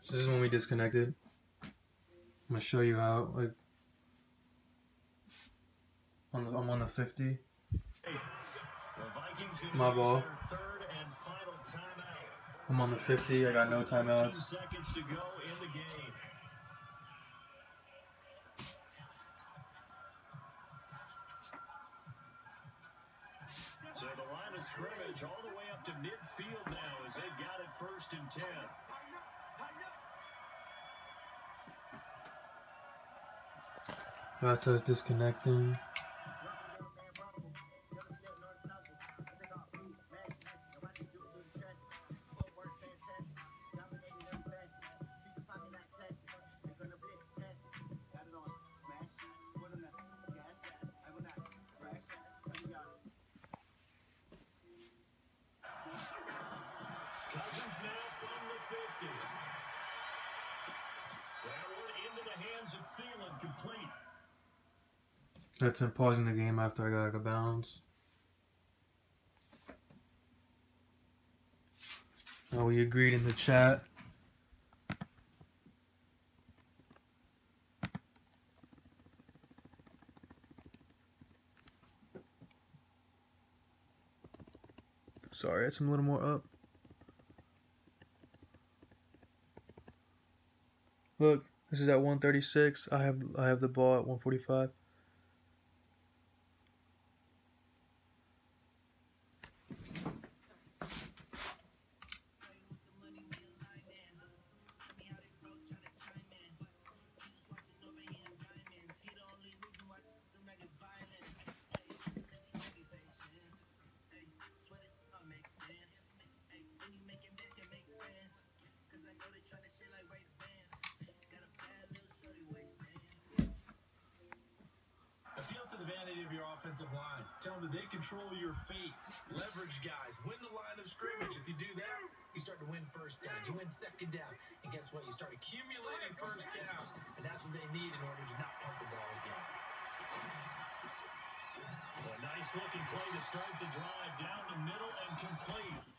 So this is when we disconnected. I'm gonna show you how, like, I'm on the 50. My ball. I'm on the 50. I got no timeouts. So the line of scrimmage all the way up to midfield now as they've got it 1st and 10. After disconnecting. Cousins now from the 50. Forward into the hands of Thielen, complete. That's him pausing the game after I got out of bounds. Oh, we agreed in the chat. Sorry, it's a little more up. Look, this is at 136. I have the ball at 145. Appeal to the vanity of your offensive line. Tell them that they control your fate. Leverage guys. Win the line of scrimmage. If you do that, you start to win 1st down. You win 2nd down. And guess what? You start accumulating 1st downs. And that's what they need in order to not punt the ball again. A nice looking play to start the drive down the middle and complete.